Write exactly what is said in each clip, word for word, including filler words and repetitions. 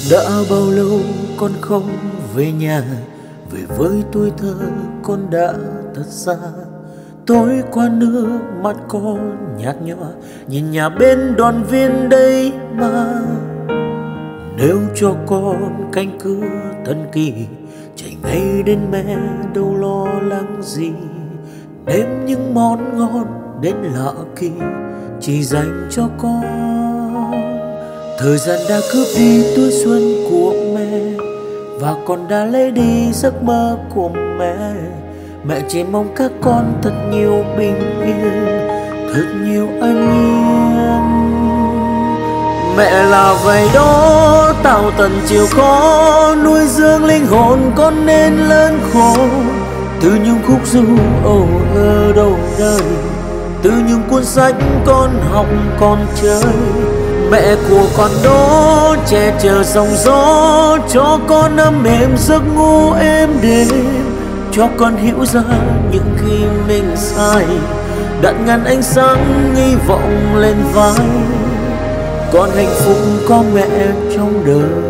Đã bao lâu con không về nhà, về với tuổi thơ con đã thật xa. Tối qua nước mắt con nhạt nhòa, nhìn nhà bên đoàn viên đây mà. Nếu cho con cánh cửa thần kỳ, chạy ngay đến mẹ đâu lo lắng gì. Nếm những món ngon đến lạ kỳ, chỉ dành cho con. Thời gian đã cướp đi tuổi xuân của mẹ, và con đã lấy đi giấc mơ của mẹ. Mẹ chỉ mong các con thật nhiều bình yên, thật nhiều an nhiên. Mẹ là vậy đó tạo tận chịu khó, nuôi dưỡng linh hồn con nên lớn khổ. Từ những khúc ru âu ơ đầu đời, từ những cuốn sách con học con chơi. Mẹ của con đó che chở sóng gió, cho con ấm êm giấc ngủ êm đêm. Cho con hiểu ra những khi mình sai, đặt ngàn ánh sáng hy vọng lên vai. Con hạnh phúc có mẹ trong đời.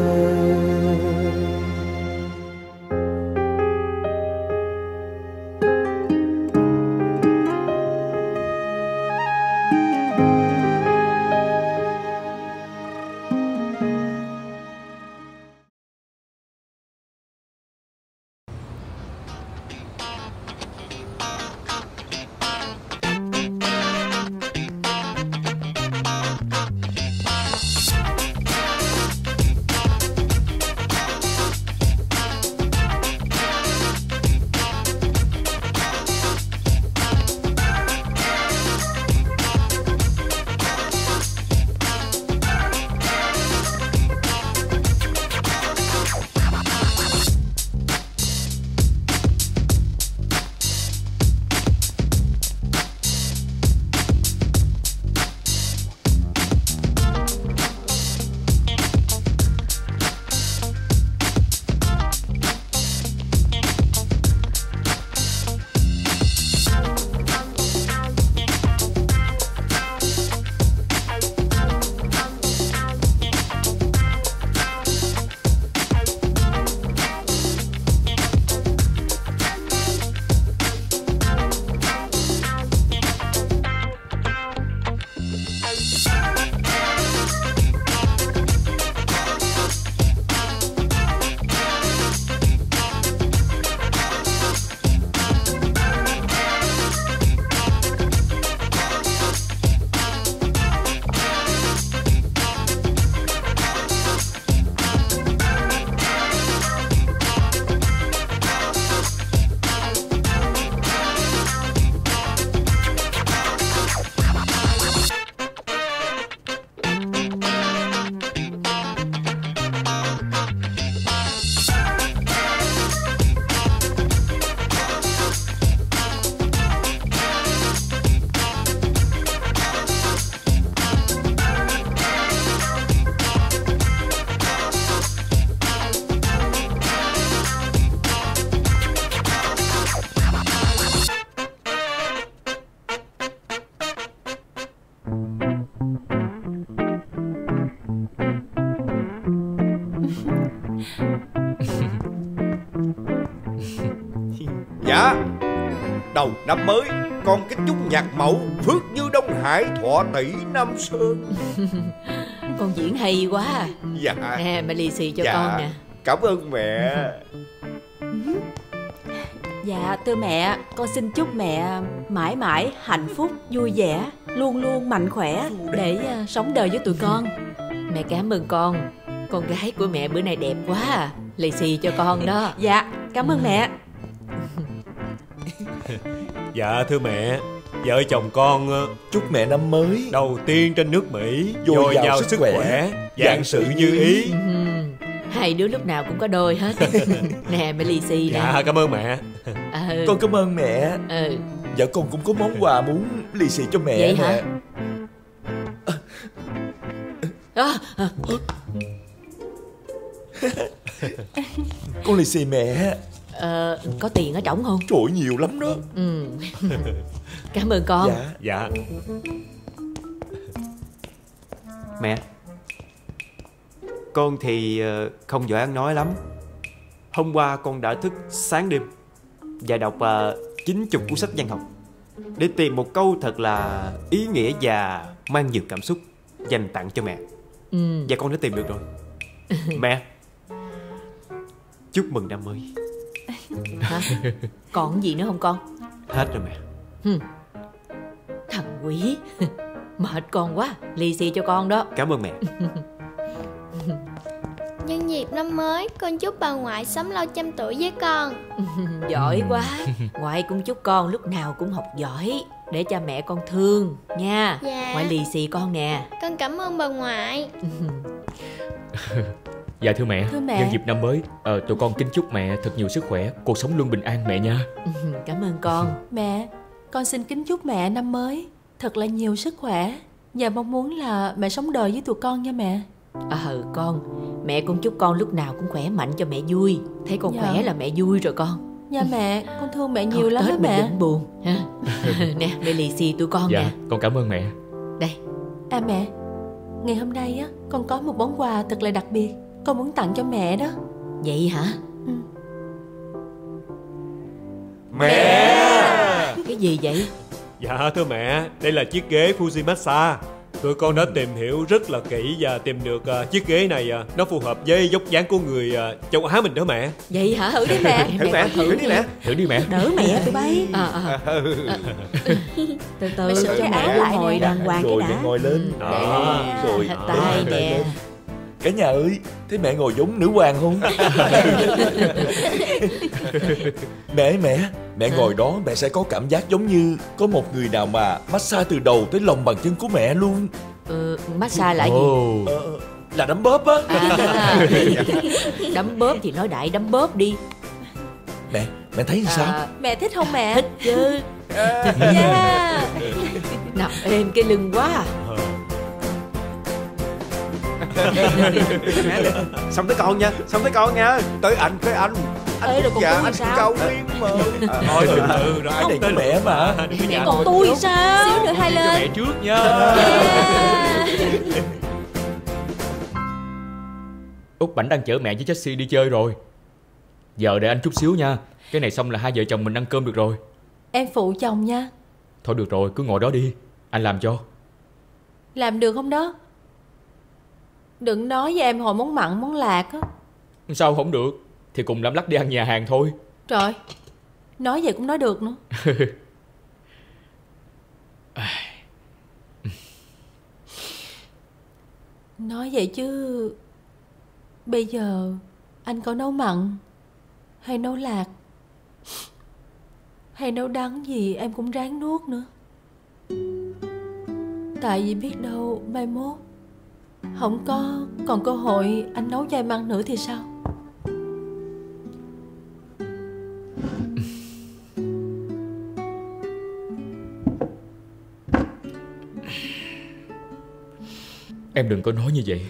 Dạ, đầu năm mới con kính chúc nhạc mẫu phước như Đông Hải, thọ tỷ Nam Sơn. Con diễn hay quá à. Dạ. Nè, mẹ lì xì cho dạ. con nè. Cảm ơn mẹ. Dạ thưa mẹ, con xin chúc mẹ mãi mãi hạnh phúc, vui vẻ, luôn luôn mạnh khỏe để uh, sống đời với tụi con. Mẹ cảm ơn con. Con gái của mẹ bữa nay đẹp quá à. Lì xì cho con đó. Dạ, cảm ơn mẹ. Dạ thưa mẹ, vợ chồng con chúc mẹ năm mới đầu tiên trên nước Mỹ dồi dào sức khỏe, khỏe vạn sự như ý. Ừ, hai đứa lúc nào cũng có đôi hết. Nè mẹ lì xì nè. Dạ cảm ơn mẹ. Ừ. Con cảm ơn mẹ. Ừ. Vợ con cũng có món quà muốn lì xì cho mẹ. Vậy nè. hả? À, à. Con lì xì mẹ. Ờ, có tiền ở trỏng không? Trời ơi, nhiều lắm đó. Ừ. Cảm ơn con. Dạ. Dạ. Mẹ, Con thì ờ, không giỏi ăn nói lắm. Hôm qua con đã thức sáng đêm và đọc uh, chín chục cuốn sách văn học để tìm một câu thật là ý nghĩa và mang nhiều cảm xúc dành tặng cho mẹ. Ừ. Và con đã tìm được rồi. Mẹ, chúc mừng năm mới. Hả? Còn gì nữa không con? Hết rồi mẹ. Hừ. Thằng quỷ. Mệt con quá. Lì xì cho con đó. Cảm ơn mẹ. Nhân dịp năm mới, con chúc bà ngoại sống lâu trăm tuổi với con. Giỏi quá. Ngoại cũng chúc con lúc nào cũng học giỏi để cha mẹ con thương nha. Dạ. Ngoại lì xì con nè. Con cảm ơn bà ngoại. Dạ thưa mẹ, Thưa mẹ. nhân dịp năm mới, ờ, tụi con kính chúc mẹ thật nhiều sức khỏe, cuộc sống luôn bình an mẹ nha. Cảm ơn con. Mẹ, con xin kính chúc mẹ năm mới thật là nhiều sức khỏe và mong muốn là mẹ sống đời với tụi con nha mẹ. Ờ con, mẹ cũng chúc con lúc nào cũng khỏe mạnh cho mẹ vui. Thấy con Dạ. khỏe là mẹ vui rồi con. Nha mẹ, con thương mẹ Thôi, nhiều lắm Tết đó mình mẹ. đừng buồn ha. Nè, mẹ lì xì tụi con Dạ, nè. con cảm ơn mẹ. Đây. À mẹ, ngày hôm nay á, con có một món quà thật là đặc biệt. Con muốn tặng cho mẹ đó. Vậy hả? Ừ. Mẹ! Cái gì vậy? Dạ thưa mẹ, đây là chiếc ghế Fuji Massage. Tụi con đã tìm hiểu rất là kỹ và tìm được uh, chiếc ghế này uh, nó phù hợp với dốc dáng của người uh, châu Á mình đó mẹ. Vậy hả? Thử đi mẹ. Thử mẹ, thử đi mẹ. Thử đi mẹ. Đỡ mẹ tụi bay. À, à. Từ từ, Mày sửa cho cái mẹ áo lại ngồi nè. đàng hoàng cái Rồi đã. mẹ ngồi lên. Đó. Rồi Tay lên, nè. lên. Cả nhà ơi, thấy mẹ ngồi giống nữ hoàng không? Mẹ ơi mẹ, mẹ ngồi đó mẹ sẽ có cảm giác giống như có một người nào mà massage từ đầu tới lòng bàn chân của mẹ luôn. Ừ, massage là gì? Ồ, Ờ, là đấm bóp á. À, đấm bóp thì nói đại đấm bóp đi. Mẹ, mẹ thấy sao? À, Mẹ thích không mẹ? thích chứ. Yeah. Nằm êm cái lưng quá. Xong tới con nha, xong tới con nha. Tới anh, tới anh. Anh Ê, rồi cũng còn dạ, tôi anh sao? cũng cầu liên mà. À, Thôi từ từ rồi cái này của mẹ mà. Đừng có Mẹ nhả còn thôi. tôi sao? Xíu nữa hai cho mẹ lên. trước nha. Yeah. Út Bảnh đang chở mẹ với Jessie đi chơi rồi. Giờ đợi anh chút xíu nha. Cái này xong là hai vợ chồng mình ăn cơm được rồi. Em phụ chồng nha. Thôi được rồi, cứ ngồi đó đi, anh làm cho. Làm được không đó? Đừng nói với em hồi món mặn món lạc á. Sao không được? Thì cùng lắm lắc đi ăn nhà hàng thôi. Trời, nói vậy cũng nói được nữa. Nói vậy chứ bây giờ anh có nấu mặn hay nấu lạc hay nấu đắng gì em cũng ráng nuốt nữa. Tại vì biết đâu mai mốt không có còn cơ hội anh nấu cho em ăn nữa thì sao? Em đừng có nói như vậy.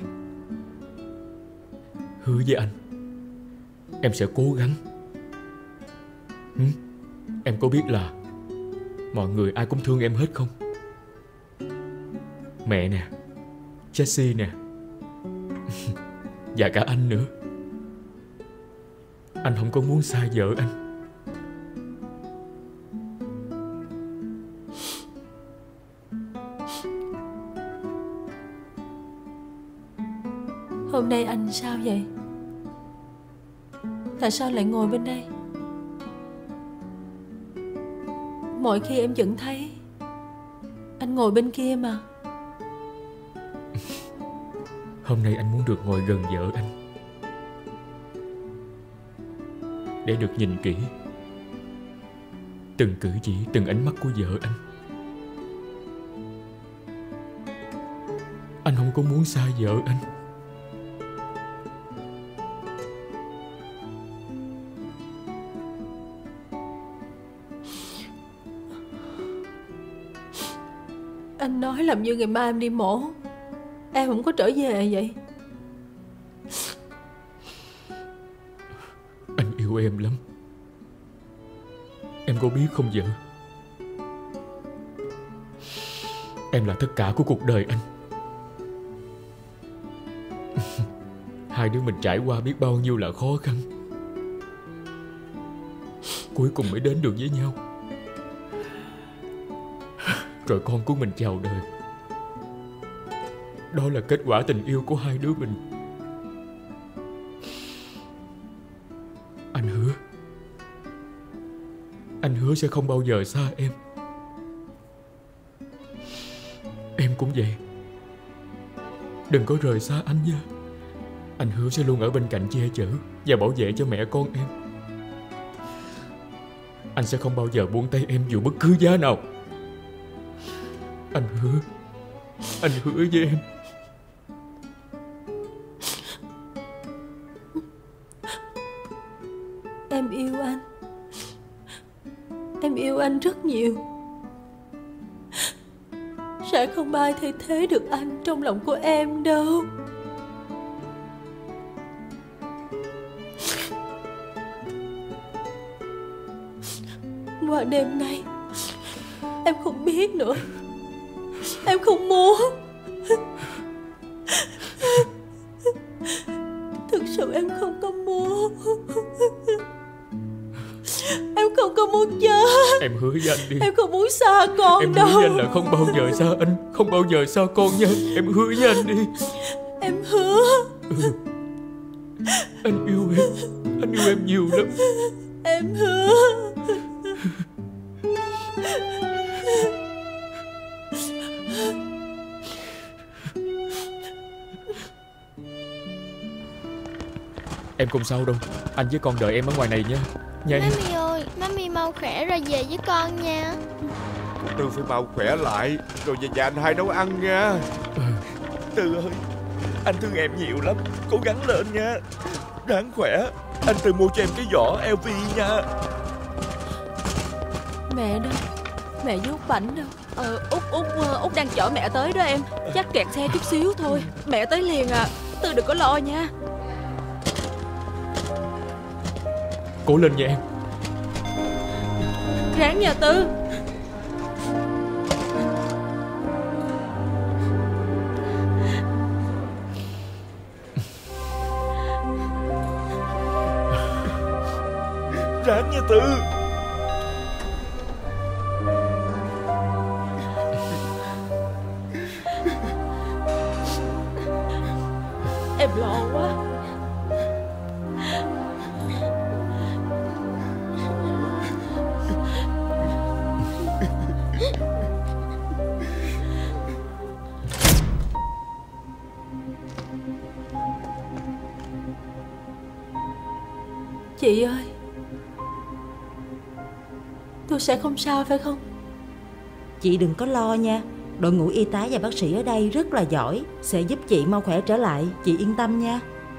Hứa với anh, em sẽ cố gắng. Hử? Em có biết là mọi người ai cũng thương em hết không? Mẹ nè, Jessie nè, và cả anh nữa. Anh không có muốn xa vợ anh. Hôm nay anh sao vậy? Tại sao lại ngồi bên đây? Mọi khi em vẫn thấy anh ngồi bên kia mà. Hôm nay anh muốn được ngồi gần vợ anh, để được nhìn kỹ từng cử chỉ, từng ánh mắt của vợ anh. Anh không có muốn xa vợ anh. Anh nói làm như ngày mai em đi mổ, em không có trở về vậy. Anh yêu em lắm. Em có biết không vợ? Em là tất cả của cuộc đời anh. hai đứa mình trải qua biết bao nhiêu là khó khăn, cuối cùng mới đến được với nhau. Rồi con của mình chào đời. Đó là kết quả tình yêu của hai đứa mình. Anh hứa Anh hứa sẽ không bao giờ xa em. Em cũng vậy. Đừng có rời xa anh nha. Anh hứa sẽ luôn ở bên cạnh che chở và bảo vệ cho mẹ con em. Anh sẽ không bao giờ buông tay em dù bất cứ giá nào. Anh hứa Anh hứa với em. Em yêu anh. Em yêu anh rất nhiều. Sẽ không ai thay thế được anh trong lòng của em đâu. Qua đêm nay em không biết nữa. Em không muốn. Thực sự em không có muốn. Em không có muốn chết. Em hứa với anh đi. Em không muốn xa con em đâu. Em hứa với anh là không bao giờ xa anh, không bao giờ xa con nha. Em hứa với anh đi. Em hứa. Ừ. Anh yêu em. Anh yêu em nhiều lắm. Em hứa. Em không sao đâu. Anh với con đợi em ở ngoài này nha. Nha em. Mami ơi, Mami mau khỏe rồi về với con nha. Tư phải mau khỏe lại rồi về nhà anh hai nấu ăn nha. Ừ. Tư ơi, anh thương em nhiều lắm. Cố gắng lên nha. Ráng khỏe. Anh Tư mua cho em cái giỏ lờ vê nha. Mẹ đâu? Mẹ với Út Bảnh đâu? Ờ, Út, Út, Út đang chở mẹ tới đó em. Chắc kẹt xe chút xíu thôi. Mẹ tới liền à. Tư đừng có lo nha. Cố lên nha em. Ráng nha Tư. Ráng nha Tư. Em lo quá. Chị ơi, tôi sẽ không sao phải không? Chị đừng có lo nha. Đội ngũ y tá và bác sĩ ở đây rất là giỏi, sẽ giúp chị mau khỏe trở lại. Chị yên tâm nha.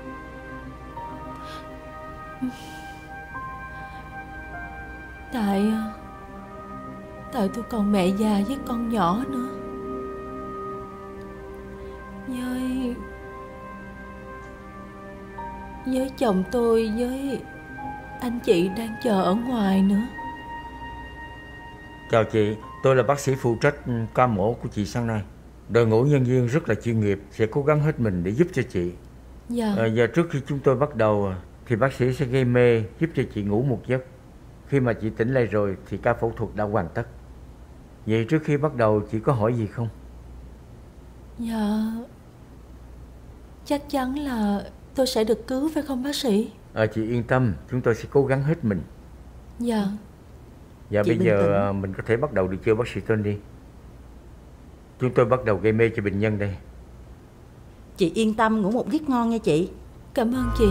Tại Tại tôi còn mẹ già với con nhỏ nữa. Với Với chồng tôi với anh chị đang chờ ở ngoài nữa. Chào chị, tôi là bác sĩ phụ trách ca mổ của chị sáng nay. Đội ngũ nhân viên rất là chuyên nghiệp, sẽ cố gắng hết mình để giúp cho chị. Dạ. À, và trước khi chúng tôi bắt đầu thì bác sĩ sẽ gây mê giúp cho chị ngủ một giấc. Khi mà chị tỉnh lại rồi thì ca phẫu thuật đã hoàn tất. Vậy trước khi bắt đầu chị có hỏi gì không? Dạ, chắc chắn là tôi sẽ được cứu phải không bác sĩ? À, chị yên tâm, chúng tôi sẽ cố gắng hết mình. Dạ. Dạ Chị bây giờ tĩnh. Mình có thể bắt đầu được chưa bác sĩ Tony? Chúng tôi bắt đầu gây mê cho bệnh nhân đây. Chị yên tâm ngủ một giấc ngon nha chị. Cảm ơn chị.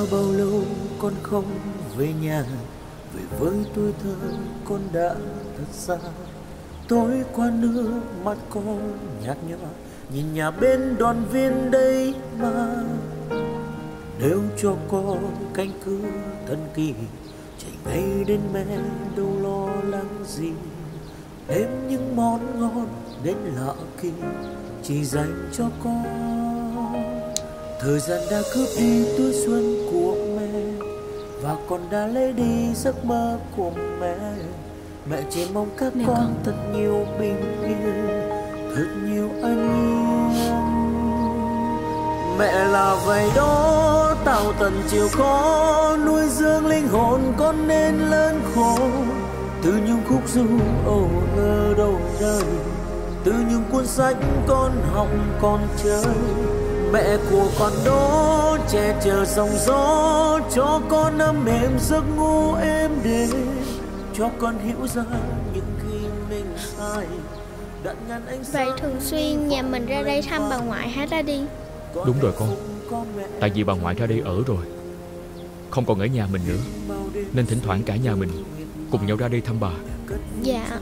bao lâu con không về nhà, về với tuổi thơ con đã thật xa. Tối qua nước mắt con nhạt nhòa, nhìn nhà bên đoàn viên đây mà. Nếu cho con cánh cửa thần kỳ, chạy ngay đến mẹ đâu lo lắng gì. Đếm những món ngon đến lạ kỳ, chỉ dành cho con. Thời gian đã cướp đi tuổi xuân của mẹ, và con đã lấy đi giấc mơ của mẹ. Mẹ chỉ mong các mẹ con, con thật nhiều bình yên, thật nhiều anh yên. Mẹ là vậy đó, tạo tận chịu khó, nuôi dưỡng linh hồn con nên lớn khổ. Từ những khúc ru âu thơ đầu đời, từ những cuốn sách con học con chơi. Mẹ của con đó che chở sóng gió, cho con ấm êm giấc ngủ êm đềm, cho con hiểu ra những khi mình sai. Vậy thường xuyên nhà mình ra đây thăm bà ngoại hả Daddy? Đúng rồi con. Tại vì bà ngoại ra đây ở rồi, không còn ở nhà mình nữa, nên thỉnh thoảng cả nhà mình cùng nhau ra đây thăm bà. Dạ.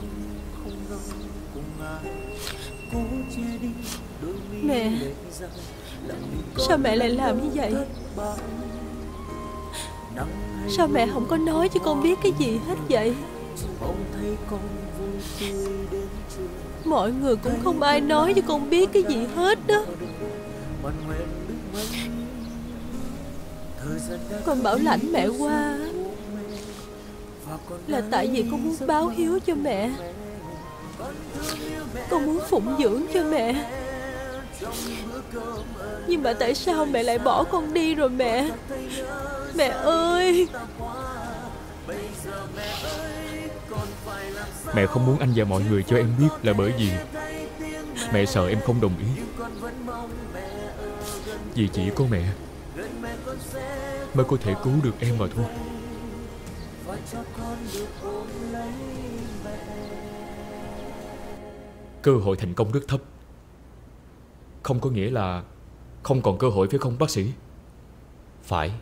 Mẹ, sao mẹ lại làm như vậy? Sao mẹ không có nói cho con biết cái gì hết vậy? Mọi người cũng không ai nói cho con biết cái gì hết đó. Con bảo lãnh mẹ qua là tại vì con muốn báo hiếu cho mẹ, con muốn phụng dưỡng cho mẹ. Nhưng mà tại sao mẹ lại bỏ con đi rồi mẹ? Mẹ ơi! Mẹ không muốn anh và mọi người cho em biết là bởi vì mẹ sợ em không đồng ý. Vì chỉ có mẹ mới có thể cứu được em mà thôi. Cơ hội thành công rất thấp. Không có nghĩa là không còn cơ hội, phải không bác sĩ? Phải.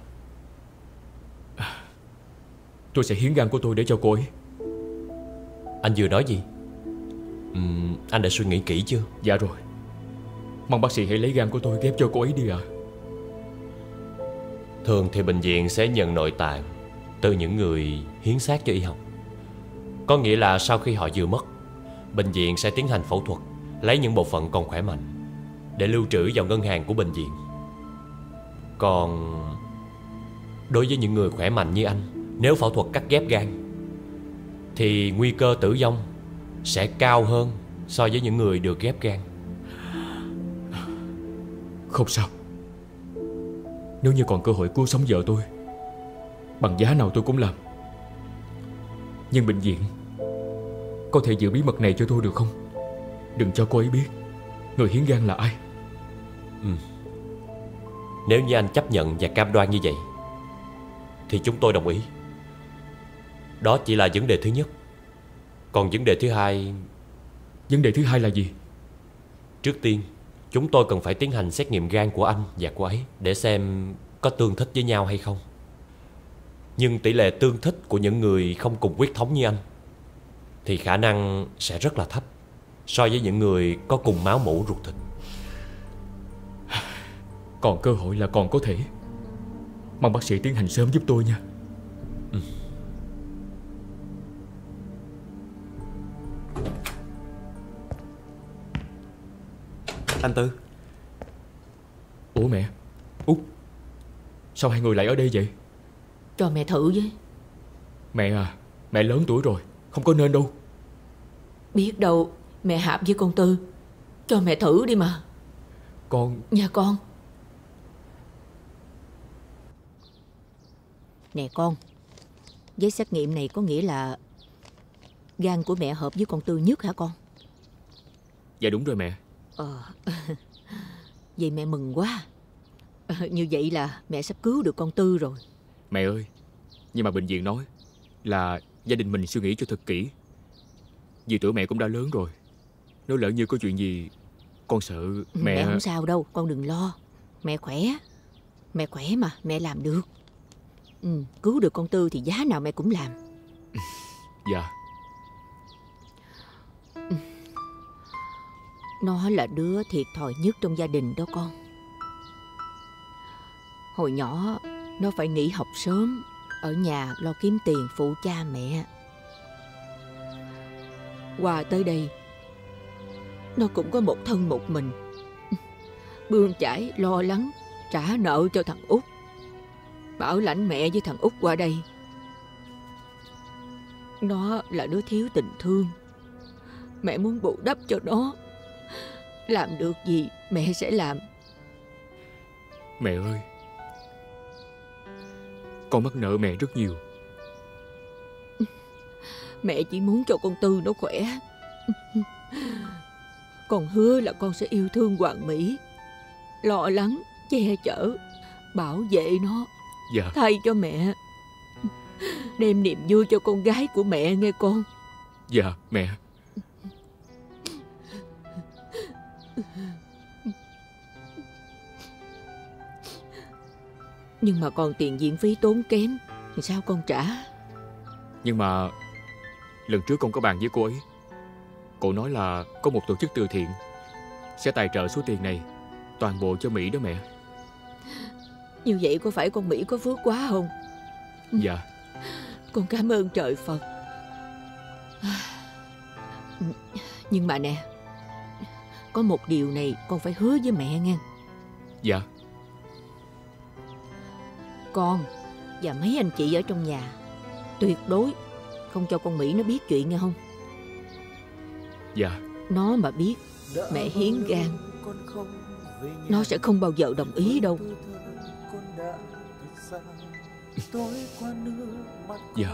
Tôi sẽ hiến gan của tôi để cho cô ấy. Anh vừa nói gì? uhm, Anh đã suy nghĩ kỹ chưa? Dạ rồi. Mong bác sĩ hãy lấy gan của tôi ghép cho cô ấy đi ạ. à. Thường thì bệnh viện sẽ nhận nội tạng từ những người hiến xác cho y học. Có nghĩa là sau khi họ vừa mất, bệnh viện sẽ tiến hành phẫu thuật, lấy những bộ phận còn khỏe mạnh để lưu trữ vào ngân hàng của bệnh viện. Còn đối với những người khỏe mạnh như anh, nếu phẫu thuật cắt ghép gan thì nguy cơ tử vong sẽ cao hơn so với những người được ghép gan. Không sao. Nếu như còn cơ hội cứu sống vợ tôi, bằng giá nào tôi cũng làm. Nhưng bệnh viện có thể giữ bí mật này cho tôi được không? Đừng cho cô ấy biết người hiến gan là ai. ừ. Nếu như anh chấp nhận và cam đoan như vậy thì chúng tôi đồng ý. Đó chỉ là vấn đề thứ nhất. Còn vấn đề thứ hai... Vấn đề thứ hai là gì? Trước tiên, chúng tôi cần phải tiến hành xét nghiệm gan của anh và cô ấy để xem có tương thích với nhau hay không. Nhưng tỷ lệ tương thích của những người không cùng huyết thống như anh thì khả năng sẽ rất là thấp so với những người có cùng máu mủ ruột thịt. Còn cơ hội là còn có thể. Mong bác sĩ tiến hành sớm giúp tôi nha. ừ. Anh Tư. Ủa mẹ, Út, sao hai người lại ở đây vậy? Cho mẹ thử với. Mẹ à, mẹ lớn tuổi rồi, không có nên đâu. Biết đâu mẹ hợp với con Tư. Cho mẹ thử đi mà. Con... Dạ con. Nè con, giấy xét nghiệm này có nghĩa là gan của mẹ hợp với con Tư nhất hả con? Dạ đúng rồi mẹ. Ờ, vậy mẹ mừng quá. Như vậy là mẹ sắp cứu được con Tư rồi. Mẹ ơi, nhưng mà bệnh viện nói là gia đình mình suy nghĩ cho thật kỹ. Vì tuổi mẹ cũng đã lớn rồi. Nếu lỡ như có chuyện gì, con sợ mẹ... Mẹ không sao đâu, con đừng lo. Mẹ khỏe. Mẹ khỏe mà, mẹ làm được. Ừ, cứu được con Tư thì giá nào mẹ cũng làm. Dạ. Nó là đứa thiệt thòi nhất trong gia đình đó con. Hồi nhỏ nó phải nghỉ học sớm, ở nhà lo kiếm tiền phụ cha mẹ. Qua tới đây nó cũng có một thân một mình, bươn chải lo lắng trả nợ cho thằng Út, bảo lãnh mẹ với thằng Út qua đây. Nó là đứa thiếu tình thương, mẹ muốn bù đắp cho nó. Làm được gì mẹ sẽ làm. Mẹ ơi, con mắc nợ mẹ rất nhiều. Mẹ chỉ muốn cho con Tư nó khỏe. Con hứa là con sẽ yêu thương Hoàng Mỹ, lo lắng, che chở, bảo vệ nó. Dạ. Thay cho mẹ, đem niềm vui cho con gái của mẹ nghe con. Dạ mẹ. Nhưng mà còn tiền viện phí tốn kém thì sao con trả? Nhưng mà lần trước con có bàn với cô ấy, cô nói là có một tổ chức từ thiện sẽ tài trợ số tiền này toàn bộ cho Mỹ đó mẹ. Như vậy có phải con Mỹ có phước quá không? Dạ. Con cảm ơn trời Phật. Nhưng mà nè, có một điều này con phải hứa với mẹ nghe. Dạ. Con và mấy anh chị ở trong nhà tuyệt đối không cho con Mỹ nó biết chuyện nghe không? Dạ. Nó mà biết mẹ hiến gan, nó sẽ không bao giờ đồng ý đâu. Dạ.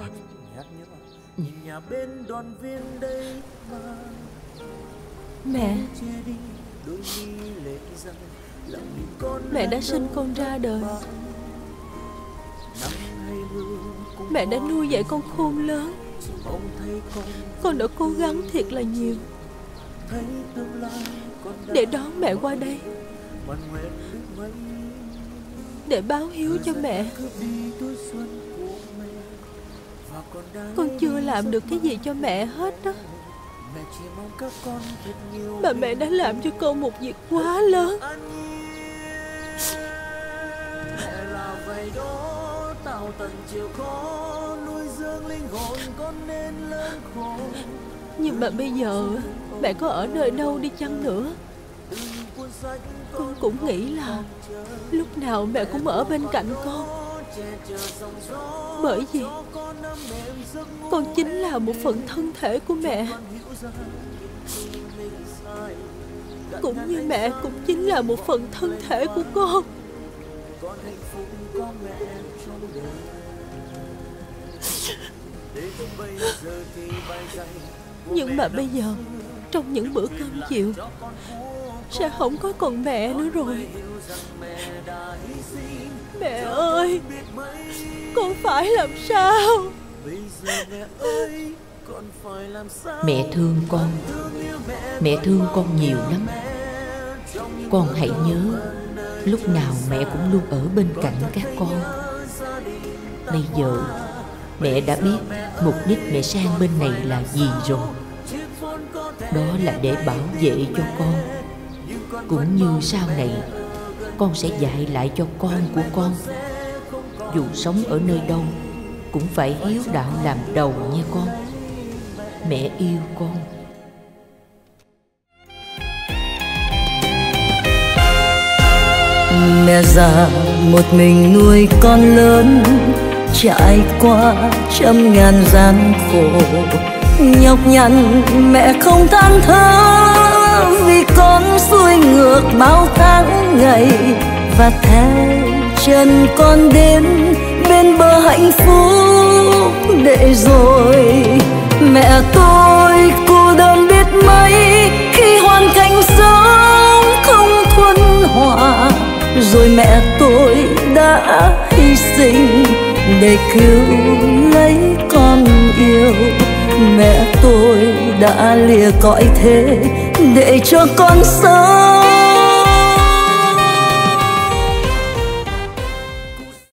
Mẹ, mẹ đã sinh con ra đời. Mẹ đã nuôi dạy con khôn lớn. Con đã cố gắng thiệt là nhiều để đón mẹ qua đây, để báo hiếu cho mẹ. Con chưa làm được cái gì cho mẹ hết đó, mà mẹ đã làm cho con một việc quá lớn. Nhưng mà bây giờ mẹ có ở nơi đâu đi chăng nữa, con cũng nghĩ là lúc nào mẹ cũng ở bên cạnh con. Bởi vì con chính là một phần thân thể của mẹ, cũng như mẹ cũng chính là một phần thân thể của con. Nhưng mà bây giờ trong những bữa cơm chiều sẽ không có còn mẹ nữa rồi. Mẹ ơi, con phải làm sao? Mẹ thương con, mẹ thương con nhiều lắm. Con hãy nhớ, lúc nào mẹ cũng luôn ở bên cạnh các con. Bây giờ mẹ đã biết mục đích mẹ sang bên này là gì rồi. Đó là để bảo vệ cho con, cũng như sau này con sẽ dạy lại cho con của con. Dù sống ở nơi đâu cũng phải hiếu đạo làm đầu nha con. Mẹ yêu con. Mẹ già một mình nuôi con lớn, trải qua trăm ngàn gian khổ. Nhọc nhằn mẹ không than thở, vì con xuôi ngược bao tháng ngày. Và theo chân con đến bên bờ hạnh phúc để rồi. Mẹ tôi cô đơn biết mấy khi hoàn cảnh sống không thuần hòa. Rồi mẹ tôi đã hy sinh để cứu lấy con yêu. Mẹ tôi đã lìa cõi thế để cho con sống